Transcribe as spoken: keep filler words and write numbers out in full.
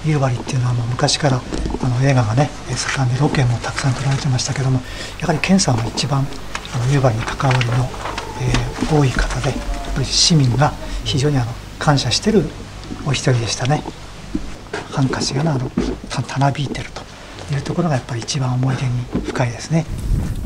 夕張っていうのはもう昔からあの映画がね盛んでロケもたくさん撮られてましたけども、やはり健さんは一番あの夕張に関わりの、えー、多い方で、やっぱり市民が非常にあの感謝してるお一人でしたね。ハンカチがあのたなびいてるというところがやっぱり一番思い出に深いですね。